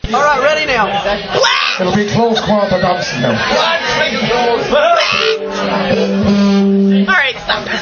All right, ready now. It'll be close quarter dancing now. All right, stop.